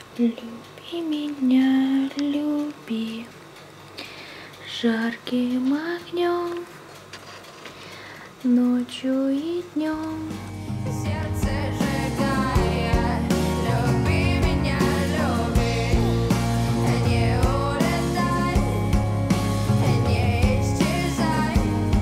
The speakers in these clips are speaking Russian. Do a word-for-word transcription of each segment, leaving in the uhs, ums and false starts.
Люби меня, люби жарким огнем, ночью и днем. Сердце сжигая, люби меня, люби, не улетай, не исчезай,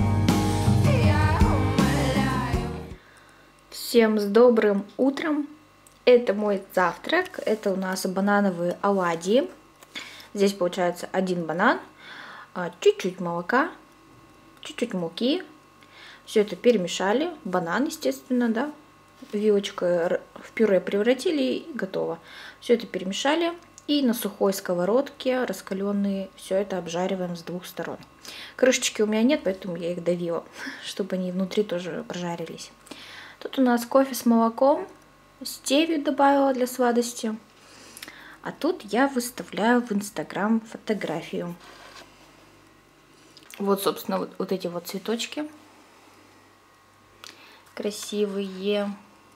я умоляю. Всем с добрым утром! Это мой завтрак. Это у нас банановые оладьи. Здесь получается один банан, чуть-чуть молока, чуть-чуть муки. Все это перемешали. Банан, естественно, да. Вилочкой в пюре превратили и готово. Все это перемешали. И на сухой сковородке раскаленные все это обжариваем с двух сторон. Крышечки у меня нет, поэтому я их давила, чтобы они внутри тоже прожарились. Тут у нас кофе с молоком. Стевию добавила для сладости. А тут я выставляю в Инстаграм фотографию. Вот, собственно, вот, вот эти вот цветочки. Красивые.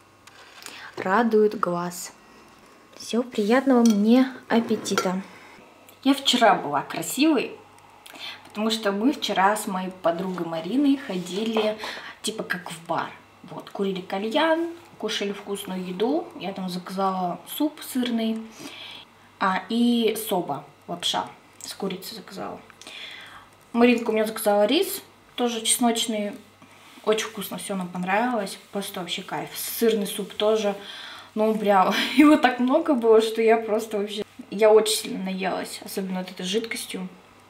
Радуют глаз. Всего приятного мне аппетита. Я вчера была красивой, потому что мы вчера с моей подругой Мариной ходили типа как в бар. Вот, курили кальян, кушали вкусную еду. Я там заказала суп сырный. А, и соба, лапша с курицей заказала. Маринка у меня заказала рис, тоже чесночный. Очень вкусно, все нам понравилось. Просто вообще кайф. Сырный суп тоже. Ну, прям, его так много было, что я просто вообще... Я очень сильно наелась, особенно вот этой жидкостью.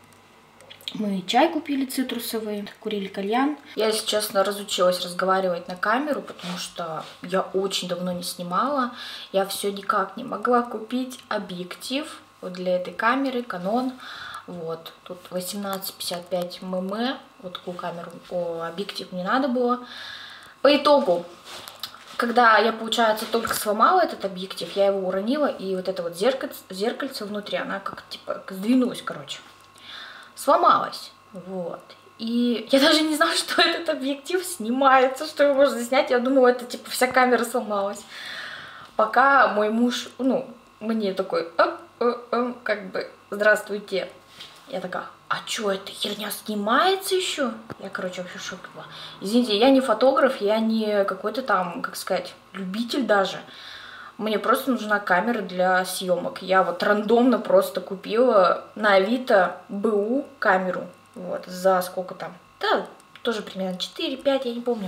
Мы чай купили цитрусовый, курили кальян. Я, если честно, разучилась разговаривать на камеру, потому что я очень давно не снимала. Я все никак не могла купить объектив вот для этой камеры, Canon. Вот, тут восемнадцать пятьдесят пять мм, вот такую камеру, о, объектив мне надо было. По итогу, когда я, получается, только сломала этот объектив, я его уронила, и вот это вот зеркальце, зеркальце внутри, она как типа сдвинулась, короче. Сломалась, вот, и я даже не знала, что этот объектив снимается, что его можно снять, я думала, это типа вся камера сломалась, пока мой муж, ну, мне такой, оп, оп, оп, как бы, здравствуйте, я такая, а чё, эта херня снимается еще? Я, короче, вообще в шоке была. Извините, я не фотограф, я не какой-то там, как сказать, любитель даже. Мне просто нужна камера для съемок. Я вот рандомно просто купила на Авито БУ камеру. Вот, за сколько там? Да, тоже примерно четыре-пять, я не помню.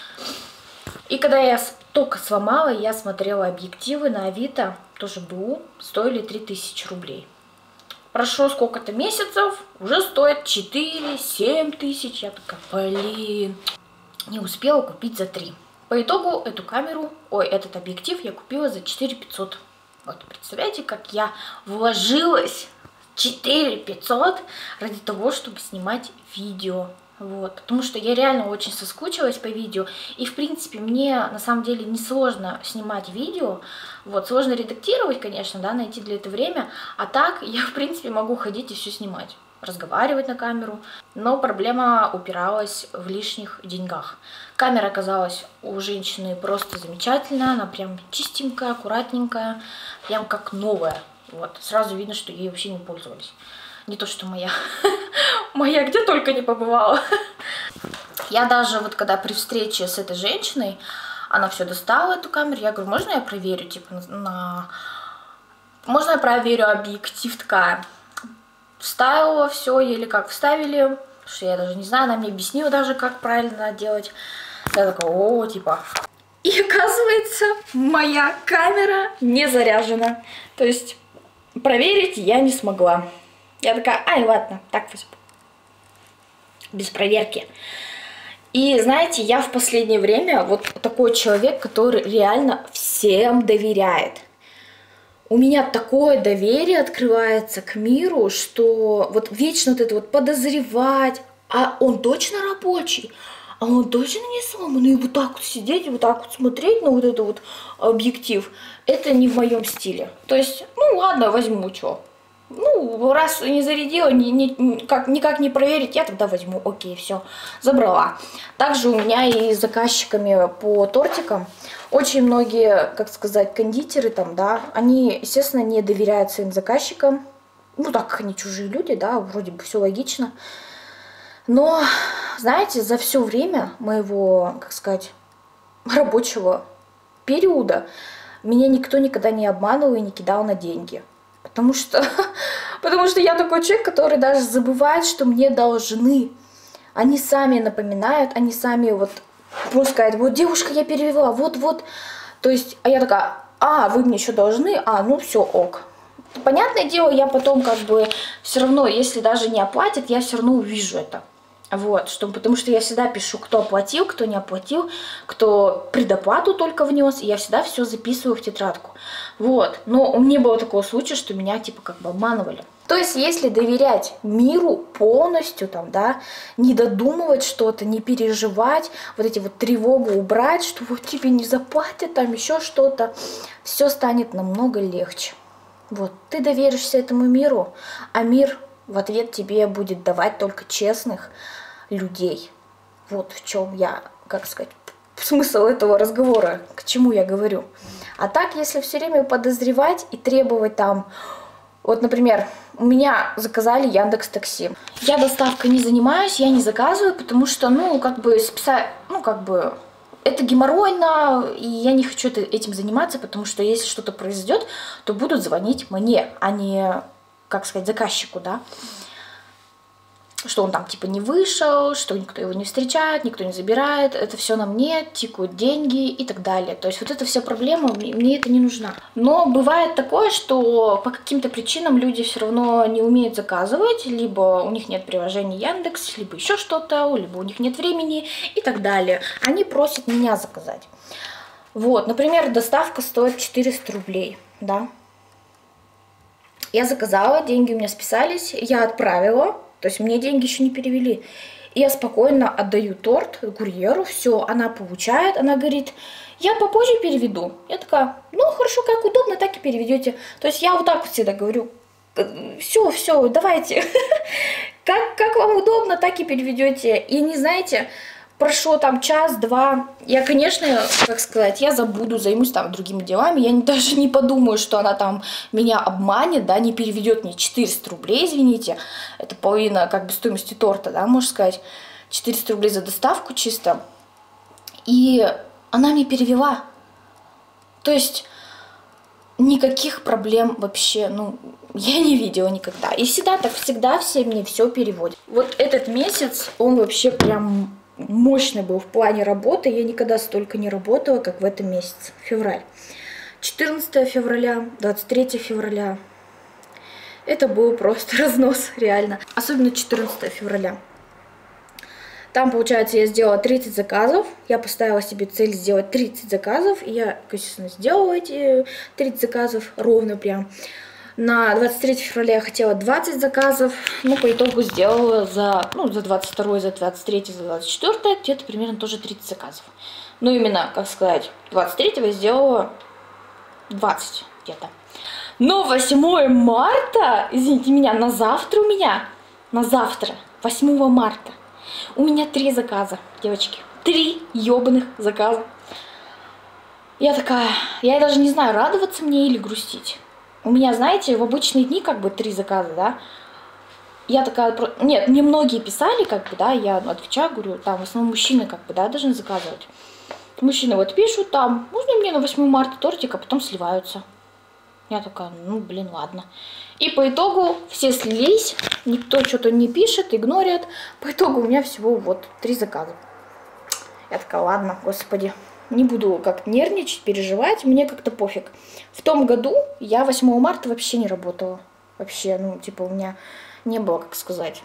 И когда я только сломала, я смотрела объективы на Авито, тоже БУ, стоили три тысячи рублей. Прошло сколько-то месяцев, уже стоит четыре-семь тысяч. Я такая, блин, не успела купить за три. По итогу эту камеру, ой, этот объектив я купила за четыре пятьсот. Вот, представляете, как я вложилась четыре пятьсот ради того, чтобы снимать видео. Вот, потому что я реально очень соскучилась по видео. И, в принципе, мне на самом деле не сложно снимать видео. Вот, сложно редактировать, конечно, да, найти для этого время. А так я, в принципе, могу ходить и все снимать. Разговаривать на камеру, но проблема упиралась в лишних деньгах. Камера оказалась у женщины просто замечательная, она прям чистенькая, аккуратненькая, прям как новая. Вот, сразу видно, что ей вообще не пользовались. Не то, что моя. Моя где только не побывала. Я даже вот когда при встрече с этой женщиной, она все достала, эту камеру, я говорю, можно я проверю, типа, на... Можно я проверю объектив, такая... Вставила все, еле как вставили, потому что я даже не знаю, она мне объяснила даже, как правильно делать. Я такая, о, типа. И оказывается, моя камера не заряжена. То есть проверить я не смогла. Я такая, ай, ладно, так возьму. Без проверки. И знаете, я в последнее время вот такой человек, который реально всем доверяет. У меня такое доверие открывается к миру, что вот вечно вот это вот подозревать, а он точно рабочий, а он точно не сломанный, и вот так вот сидеть, и вот так вот смотреть на вот этот вот объектив, это не в моем стиле. То есть, ну ладно, возьму, что. Ну, раз не зарядила, ни, ни, как, никак не проверить, я тогда возьму. Окей, все, забрала. Также у меня и с заказчиками по тортикам. Очень многие, как сказать, кондитеры там, да, они, естественно, не доверяют своим заказчикам. Ну, так как они чужие люди, да, вроде бы все логично. Но, знаете, за все время моего, как сказать, рабочего периода меня никто никогда не обманывал и не кидал на деньги. Потому что, потому что я такой человек, который даже забывает, что мне должны. Они сами напоминают, они сами вот просто сказать, вот, девушка, я перевела, вот-вот. То есть, а я такая, а, вы мне еще должны, а, ну все, ок. Понятное дело, я потом как бы все равно, если даже не оплатят, я все равно увижу это. Вот, что, потому что я всегда пишу, кто оплатил, кто не оплатил, кто предоплату только внес, и я всегда все записываю в тетрадку. Вот, но у меня было такого случая, что меня типа как бы обманывали. То есть, если доверять миру полностью, там, да, не додумывать что-то, не переживать, вот эти вот тревогу убрать, что вот тебе не заплатят, там еще что-то, все станет намного легче. Вот, ты доверишься этому миру, а мир в ответ тебе будет давать только честных людей. Вот в чем я, как сказать, смысл этого разговора, к чему я говорю. А так, если все время подозревать и требовать там, вот, например, у меня заказали Яндекс.Такси. Я доставкой не занимаюсь, я не заказываю, потому что, ну, как бы списать, ну, как бы, это геморройно, и я не хочу этим заниматься, потому что если что-то произойдет, то будут звонить мне, а не, как сказать, заказчику, да. Что он там типа не вышел, что никто его не встречает, никто не забирает, это все на мне, тикают деньги и так далее. То есть вот эта вся проблема, мне это не нужна. Но бывает такое, что по каким-то причинам люди все равно не умеют заказывать, либо у них нет приложения Яндекс, либо еще что-то, либо у них нет времени и так далее. Они просят меня заказать. Вот, например, доставка стоит четыреста рублей, да. Я заказала, деньги у меня списались, я отправила. То есть мне деньги еще не перевели. И я спокойно отдаю торт курьеру, все, она получает, она говорит, я попозже переведу. Я такая, ну хорошо, как удобно, так и переведете. То есть я вот так вот всегда говорю, все, все, давайте, как, как вам удобно, так и переведете. И не знаете, прошло там час-два, я, конечно, как сказать, я забуду, займусь там другими делами, я даже не подумаю, что она там меня обманет, да, не переведет мне четыреста рублей, извините, это половина как бы стоимости торта, да, можно сказать, четыреста рублей за доставку чисто, и она мне перевела, то есть никаких проблем вообще, ну, я не видела никогда, и всегда так, всегда все мне все переводят. Вот этот месяц, он вообще прям мощный был в плане работы, я никогда столько не работала, как в этом месяце, февраль. четырнадцатое февраля, двадцать третье февраля, это был просто разнос, реально. Особенно четырнадцатое февраля. Там, получается, я сделала тридцать заказов, я поставила себе цель сделать тридцать заказов, и я, естественно, сделала эти тридцать заказов ровно прям. На двадцать третье февраля я хотела двадцать заказов, но по итогу сделала за, ну, за двадцать второе, за двадцать третье, за двадцать четвёртое где-то примерно тоже тридцать заказов. Ну, именно, как сказать, двадцать третьего я сделала двадцать где-то. Но восьмое марта, извините меня, на завтра у меня, на завтра, восьмого марта, у меня три заказа, девочки. Три ебаных заказа. Я такая, я даже не знаю, радоваться мне или грустить. У меня, знаете, в обычные дни как бы три заказа, да. Я такая, нет, мне многие писали, как бы, да, я отвечаю, говорю, там в основном мужчины, как бы, да, должны заказывать. Мужчины вот пишут там, можно мне на восьмое марта тортик, а потом сливаются. Я такая, ну, блин, ладно. И по итогу все слились, никто что-то не пишет, игнорят. По итогу у меня всего вот три заказа. Я такая, ладно, господи. Не буду как-то нервничать, переживать, мне как-то пофиг. В том году я восьмого марта вообще не работала. Вообще, ну, типа, у меня не было, как сказать.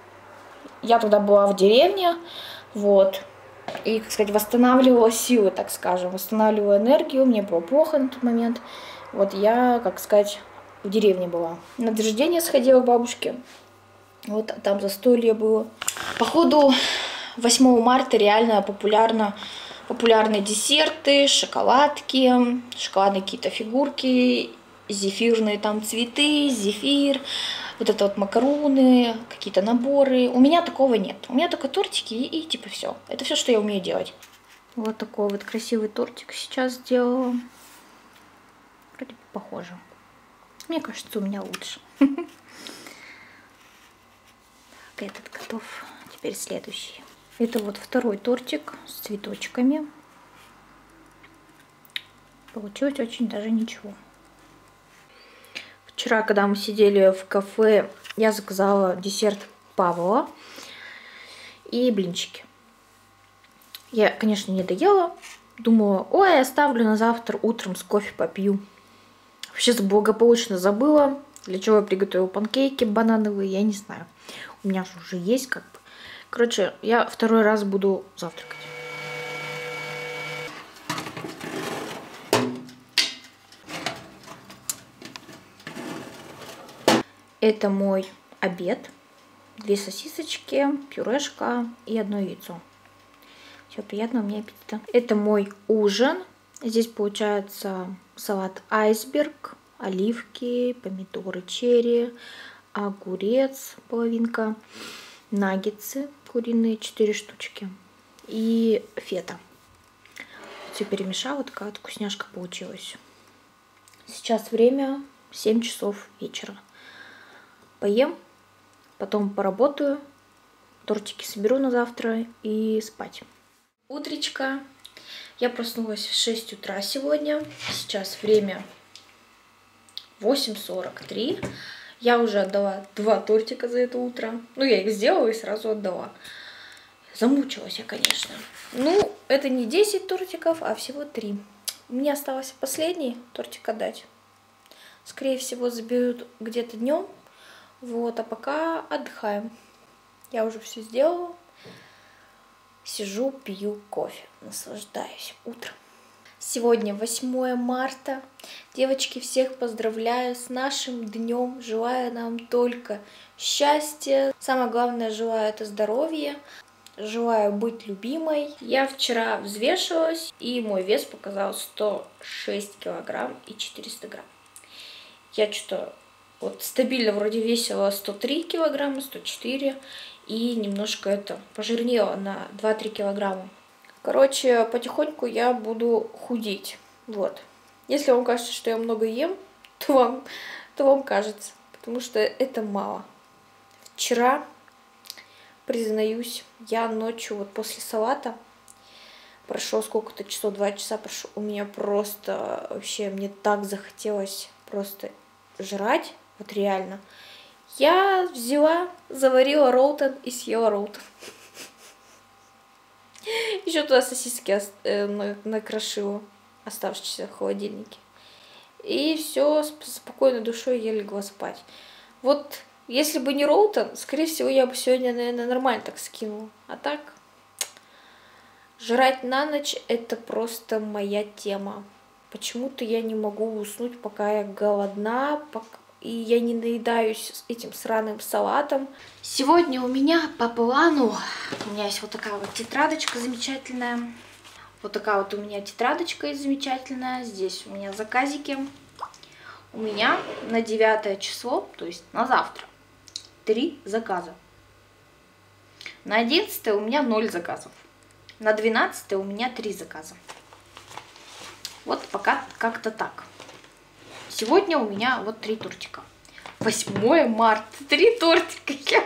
Я тогда была в деревне, вот. И, как сказать, восстанавливала силы, так скажем. Восстанавливала энергию, мне было плохо на тот момент. Вот я, как сказать, в деревне была. На день рождения сходила к бабушке. Вот там застолье было. Походу, восьмого марта реально популярно... Популярные десерты, шоколадки, шоколадные какие-то фигурки зефирные там цветы, зефир, вот это вот макароны, какие-то наборы. У меня такого нет. У меня только тортики и, и типа все. Это все, что я умею делать. Вот такой вот красивый тортик сейчас сделала. Вроде бы похоже. Мне кажется, у меня лучше. Так, этот готов. Теперь следующий. Это вот второй тортик с цветочками. Получилось очень даже ничего. Вчера, когда мы сидели в кафе, я заказала десерт Павла и блинчики. Я, конечно, не доела. Думала, ой, оставлю на завтра, утром с кофе попью. Вообще благополучно забыла, для чего я приготовила панкейки банановые, я не знаю. У меня же уже есть как бы. Короче, я второй раз буду завтракать. Это мой обед. Две сосисочки, пюрешка и одно яйцо. Все, приятного мне аппетита. Это мой ужин. Здесь получается салат айсберг, оливки, помидоры черри, огурец, половинка, наггетсы куриные, четыре штучки и фета. Все перемешала, такая вот вкусняшка получилась. Сейчас время семь часов вечера. Поем, потом поработаю, тортики соберу на завтра и спать. Утречка. Я проснулась в шесть утра сегодня. Сейчас время восемь сорок три. Я уже отдала два тортика за это утро. Ну, я их сделала и сразу отдала. Замучилась я, конечно. Ну, это не десять тортиков, а всего три. Мне осталось последний тортик отдать. Скорее всего, заберут где-то днем. Вот, а пока отдыхаем. Я уже все сделала. Сижу, пью кофе, наслаждаюсь утром. Сегодня восьмое марта. Девочки, всех поздравляю с нашим днем. Желаю нам только счастья. Самое главное, желаю это здоровье. Желаю быть любимой. Я вчера взвешивалась, и мой вес показал сто шесть килограмм и четыреста грамм. Я что-то вот стабильно вроде весила сто три килограмма, сто четыре. И немножко это пожирнела на два-три килограмма. Короче, потихоньку я буду худеть. Вот. Если вам кажется, что я много ем, то вам, то вам кажется. Потому что это мало. Вчера, признаюсь, я ночью вот после салата прошло сколько-то часов, два часа прошло. У меня просто вообще, мне так захотелось просто жрать. Вот реально. Я взяла, заварила роутон и съела роутон. Еще туда сосиски накрошила, оставшиеся в холодильнике. И все, с спокойной душой я легла спать. Вот, если бы не роутон, скорее всего, я бы сегодня, наверное, нормально так скинула. А так, жрать на ночь — это просто моя тема. Почему-то я не могу уснуть, пока я голодна, пока... и я не наедаюсь этим сраным салатом. Сегодня у меня по плану, у меня есть вот такая вот тетрадочка замечательная. Вот такая вот у меня тетрадочка есть замечательная. Здесь у меня заказики. У меня на девятое число, то есть на завтра, три заказа. На одиннадцатое у меня ноль заказов. На двенадцатое у меня три заказа. Вот пока как-то так. Сегодня у меня вот три тортика. восьмое марта, три тортика. Я,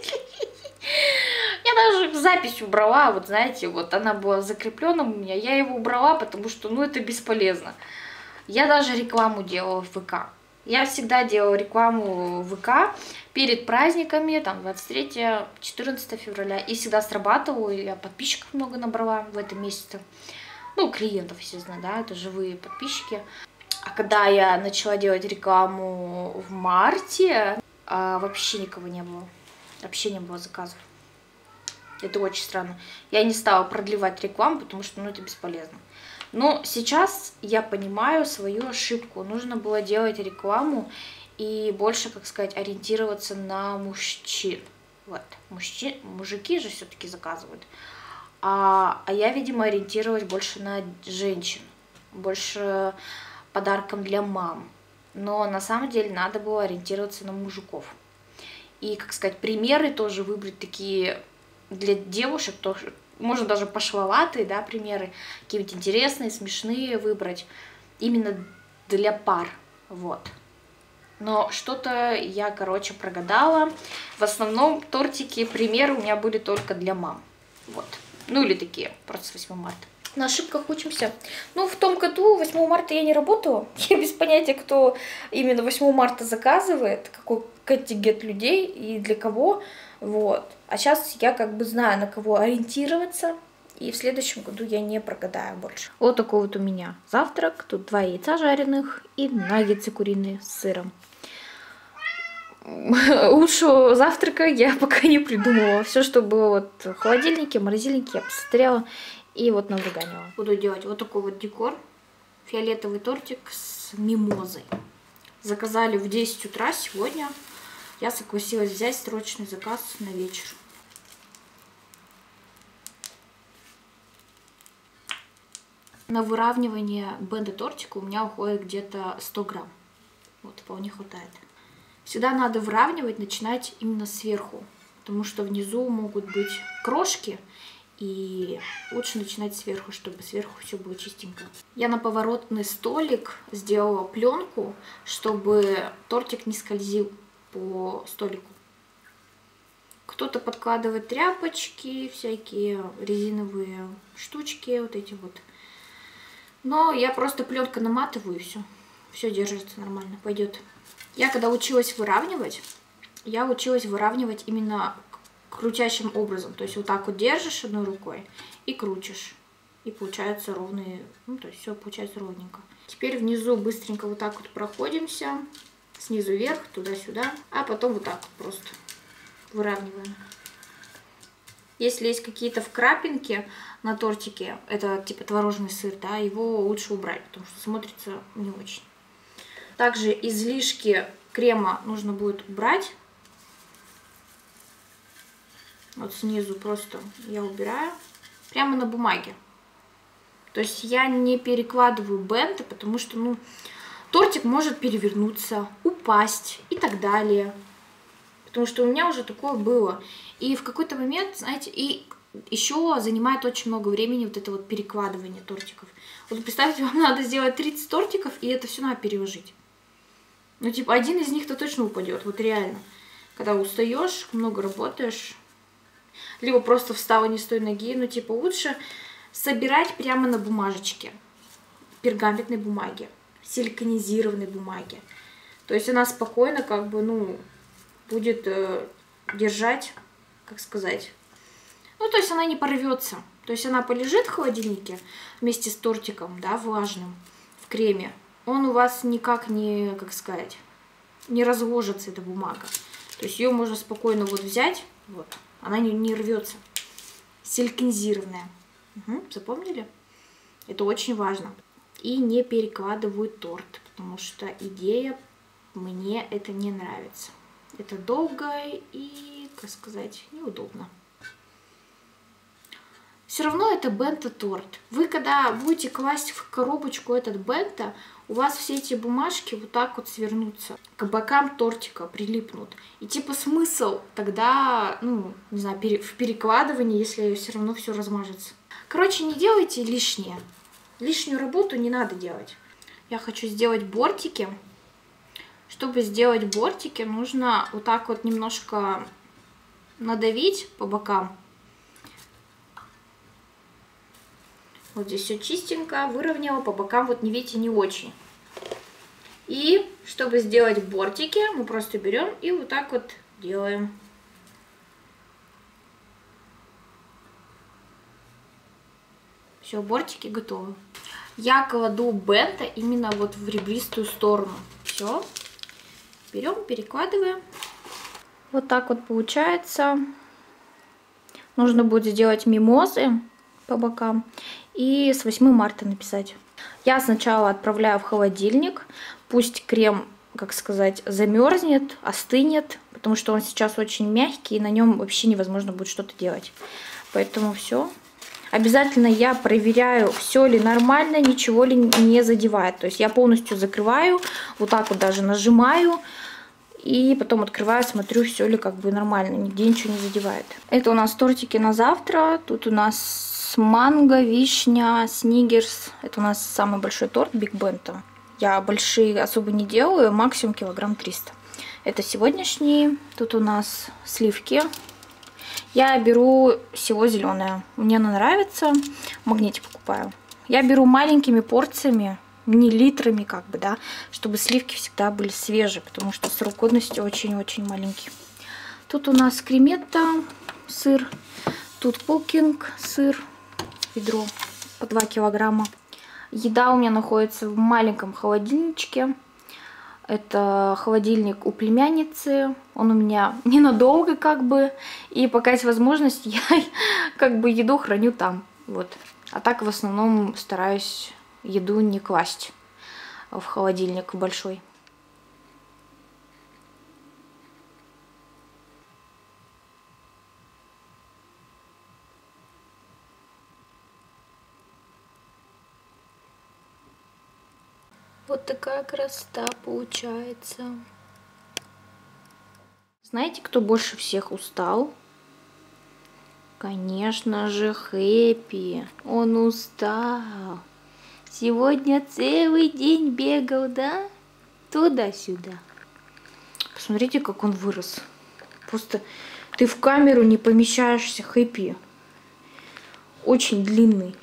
я даже запись убрала, вот знаете, вот она была закреплена у меня. Я его убрала, потому что, ну, это бесполезно. Я даже рекламу делала в ВК. Я всегда делала рекламу в ВК перед праздниками, там, двадцать третьего — четырнадцатого февраля. И всегда срабатывала, я подписчиков много набрала в этом месяце. Ну, клиентов, естественно, да, это живые подписчики. А когда я начала делать рекламу в марте, а, вообще никого не было. Вообще не было заказов. Это очень странно. Я не стала продлевать рекламу, потому что, ну, это бесполезно. Но сейчас я понимаю свою ошибку. Нужно было делать рекламу и больше, как сказать, ориентироваться на мужчин. Вот. Мужчин, мужики же все-таки заказывают. А, а я, видимо, ориентировалась больше на женщин. Больше... подарком для мам. но на самом деле надо было ориентироваться на мужиков. И, как сказать, примеры тоже выбрать такие для девушек, тоже, можно даже пошловатые, да, примеры, какие-нибудь интересные, смешные выбрать, именно для пар, вот. Но что-то я, короче, прогадала. В основном тортики, примеры у меня были только для мам, вот. Ну или такие, просто с восьмого марта. На ошибках учимся. Ну, в том году восьмого марта я не работала. Я без понятия, кто именно восьмого марта заказывает, какой контингент людей и для кого. Вот. А сейчас я как бы знаю, на кого ориентироваться. И в следующем году я не прогадаю больше. Вот такой вот у меня завтрак. Тут два яйца жареных и наггетсы куриные с сыром. Лучшего завтрака я пока не придумывала. Все, что было вот в холодильнике, в морозильнике, я посмотрела. И вот навруганила. Буду делать вот такой вот декор. Фиолетовый тортик с мимозой. Заказали в десять утра сегодня. Я согласилась взять срочный заказ на вечер. На выравнивание бенда тортика у меня уходит где-то сто грамм. Вот, вполне хватает. Всегда надо выравнивать, начинать именно сверху. Потому что внизу могут быть крошки. И лучше начинать сверху, чтобы сверху все было чистенько. Я на поворотный столик сделала пленку, чтобы тортик не скользил по столику. Кто-то подкладывает тряпочки, всякие резиновые штучки, вот эти вот. Но я просто пленкой наматываю, и все. Все держится нормально, пойдет. Я когда училась выравнивать, я училась выравнивать именно крутящим образом. То есть вот так вот держишь одной рукой и крутишь. И получается ровные, ну то есть все получается ровненько. Теперь внизу быстренько вот так вот проходимся. Снизу вверх, туда-сюда. А потом вот так вот просто выравниваем. Если есть какие-то вкрапинки на тортике, это типа творожный сыр, да, его лучше убрать, потому что смотрится не очень. Также излишки крема нужно будет убрать. Вот снизу просто я убираю. Прямо на бумаге. То есть я не перекладываю бенты, потому что, ну, тортик может перевернуться, упасть и так далее. Потому что у меня уже такое было. И в какой-то момент, знаете, и еще занимает очень много времени вот это вот перекладывание тортиков. Вот представьте, вам надо сделать тридцать тортиков, и это все надо переложить. Ну, типа, один из них-то точно упадет, вот реально. Когда устаешь, много работаешь, либо просто встала не с той ноги, ну, типа, лучше собирать прямо на бумажечке, пергаментной бумаге, силиконизированной бумаге. То есть она спокойно, как бы, ну, будет э, держать, как сказать, ну, то есть она не порвется. То есть она полежит в холодильнике вместе с тортиком, да, влажным, в креме. Он у вас никак не, как сказать, не разложится, эта бумага. То есть ее можно спокойно вот взять, вот, она не, не рвется. Силиконизированная. Угу, запомнили? Это очень важно. И не перекладываю торт, потому что идея, мне это не нравится. Это долго и, как сказать, неудобно. Все равно это бенто-торт. Вы когда будете класть в коробочку этот бенто, у вас все эти бумажки вот так вот свернутся, к бокам тортика прилипнут. И типа смысл тогда, ну, не знаю, в перекладывании, если все равно все размажется. Короче, не делайте лишнее. Лишнюю работу не надо делать. Я хочу сделать бортики. Чтобы сделать бортики, нужно вот так вот немножко надавить по бокам. Вот здесь все чистенько, выровняла, по бокам вот, не видите, не очень. И чтобы сделать бортики, мы просто берем и вот так вот делаем. Все, бортики готовы. Я кладу бенто именно вот в ребристую сторону. Все. Берем, перекладываем. Вот так вот получается. Нужно будет сделать мимозы по бокам и с восьмого марта написать. Я сначала отправляю в холодильник. Пусть крем, как сказать, замерзнет, остынет, потому что он сейчас очень мягкий, и на нем вообще невозможно будет что-то делать. Поэтому все. обязательно я проверяю, все ли нормально, ничего ли не задевает. То есть я полностью закрываю, вот так вот даже нажимаю. И потом открываю, смотрю, все ли как бы нормально, нигде ничего не задевает. Это у нас тортики на завтра. Тут у нас манго, вишня, снигерс. Это у нас самый большой торт Биг Бента. Я большие особо не делаю, максимум килограмм триста. Это сегодняшние. Тут у нас сливки. Я беру всего зеленое. Мне она нравится. В магните покупаю. Я беру маленькими порциями. Не литрами, как бы, да, чтобы сливки всегда были свежие, потому что срок годности очень-очень маленький. Тут у нас креметта, сыр, тут пулкинг, сыр, ведро по два килограмма. Еда у меня находится в маленьком холодильничке. Это холодильник у племянницы. Он у меня ненадолго, как бы, и пока есть возможность, я как бы еду храню там, вот. А так в основном стараюсь еду не класть в холодильник большой. Вот такая красота получается. Знаете, кто больше всех устал? Конечно же, Хэппи. Он устал. Сегодня целый день бегал, да? Туда-сюда. Посмотрите, как он вырос. Просто ты в камеру не помещаешься, Хэппи. Очень длинный.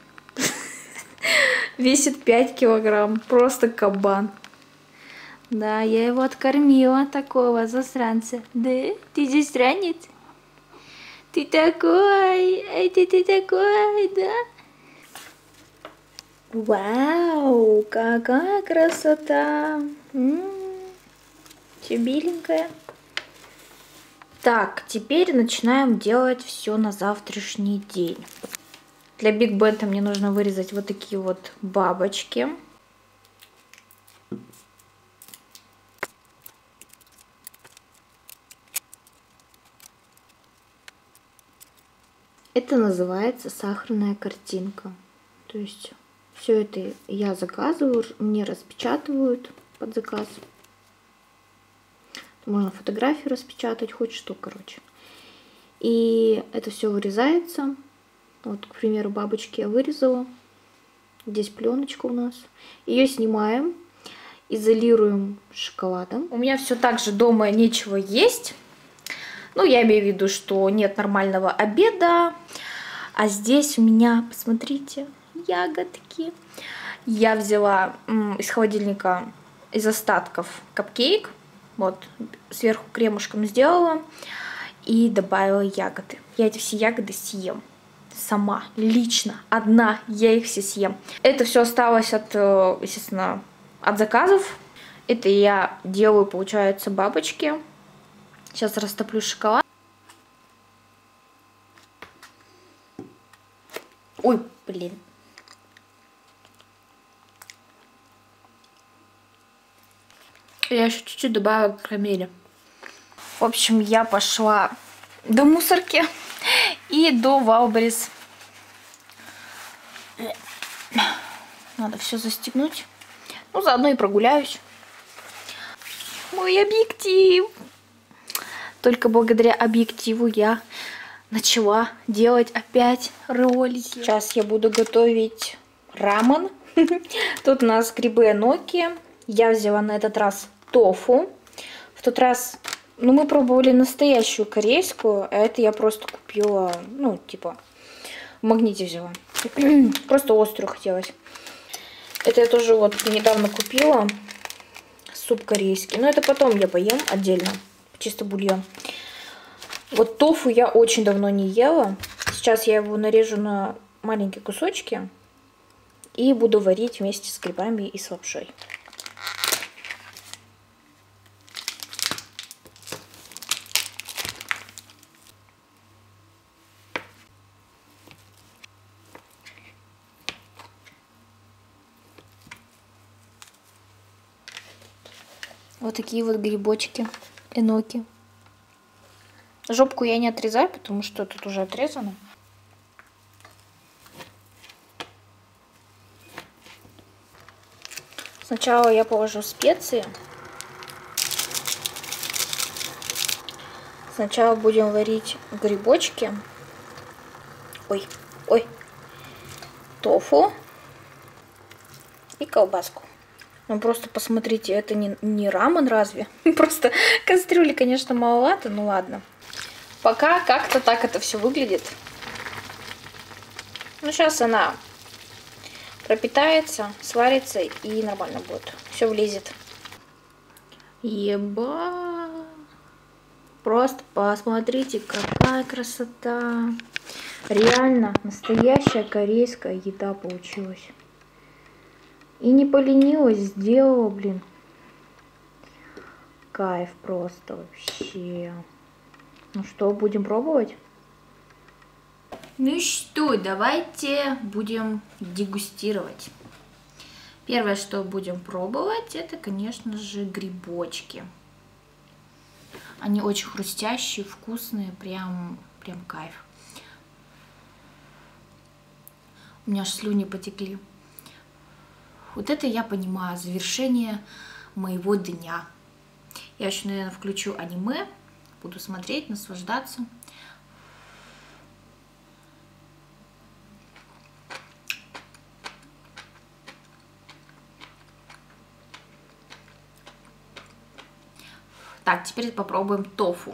Весит пять килограмм. Просто кабан. Да, я его откормила, такого засранца. Да? Ты засранец? Ты такой, это ты такой, да? Вау, какая красота! Все беленькое. Так, теперь начинаем делать все на завтрашний день. Для Биг Бента мне нужно вырезать вот такие вот бабочки. Это называется сахарная картинка. То есть все это я заказываю, мне распечатывают под заказ. Можно фотографию распечатать, хоть что, короче. И это все вырезается. Вот, к примеру, бабочки я вырезала. Здесь пленочка у нас. Ее снимаем, изолируем шоколадом. У меня все так же дома нечего есть. Ну, я имею в виду, что нет нормального обеда. А здесь у меня, посмотрите, ягодки. Я взяла м, из холодильника, из остатков капкейк. Вот, сверху кремушком сделала. И добавила ягоды. Я эти все ягоды съем. Сама, лично, одна, я их все съем. Это все осталось от, естественно, от заказов. Это я делаю, получается, бабочки. Сейчас растоплю шоколад. Ой, блин. Я еще чуть-чуть добавила карамели. В общем, я пошла до мусорки и до Валберис. Надо все застегнуть. Ну, заодно и прогуляюсь. Мой объектив. Только благодаря объективу я начала делать опять ролики. Сейчас я буду готовить рамен. Тут у нас грибы эноки. Я взяла на этот раз тофу. В тот раз, ну, мы пробовали настоящую корейскую, а это я просто купила, ну, типа, в магните взяла. Просто острую хотелось. Это я тоже вот недавно купила. Суп корейский. Но это потом я поем отдельно. Чисто бульон. Вот тофу я очень давно не ела. Сейчас я его нарежу на маленькие кусочки. И буду варить вместе с грибами и с лапшой. Вот такие вот грибочки, эноки. Жопку я не отрезаю, потому что тут уже отрезано. Сначала я положу специи. Сначала будем варить грибочки. Ой, ой. Тофу. И колбаску. Ну просто посмотрите, это не, не рамен разве? Просто кастрюли, конечно, маловато, ну ладно. Пока как-то так это все выглядит. Ну сейчас она пропитается, сварится и нормально будет. Все влезет. Еба! Просто посмотрите, какая красота! Реально настоящая корейская еда получилась. И не поленилась, сделала, блин. Кайф просто вообще. Ну что, будем пробовать? Ну и что, давайте будем дегустировать. Первое, что будем пробовать, это, конечно же, грибочки. Они очень хрустящие, вкусные, прям, прям кайф. У меня аж слюни потекли. Вот это я понимаю, завершение моего дня. Я еще, наверное, включу аниме, буду смотреть, наслаждаться. Так, теперь попробуем тофу.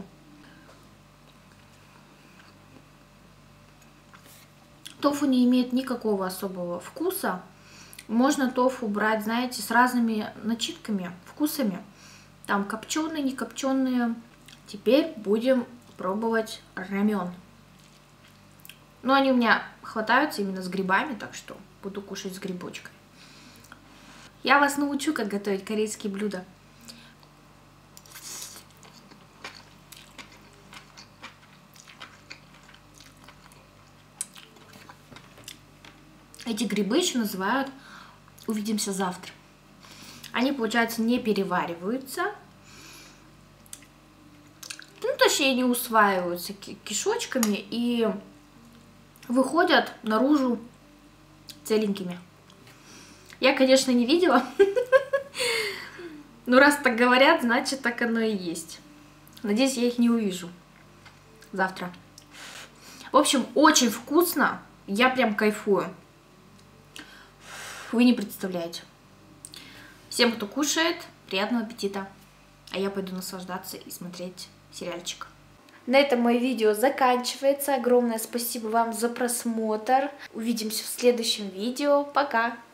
Тофу не имеет никакого особого вкуса. Можно тофу брать, знаете, с разными начинками, вкусами. Там копченые, не копченые. Теперь будем пробовать рамен. Но они у меня хватаются именно с грибами, так что буду кушать с грибочкой. Я вас научу, как готовить корейские блюда. Эти грибы еще называют «увидимся завтра». Они, получается, не перевариваются. Ну, точнее, не усваиваются кишочками и выходят наружу целенькими. Я, конечно, не видела. Но раз так говорят, значит, так оно и есть. Надеюсь, я их не увижу завтра. В общем, очень вкусно. Я прям кайфую. Вы не представляете. Всем, кто кушает, приятного аппетита. А я пойду наслаждаться и смотреть сериальчик. На этом мое видео заканчивается. Огромное спасибо вам за просмотр. Увидимся в следующем видео. Пока!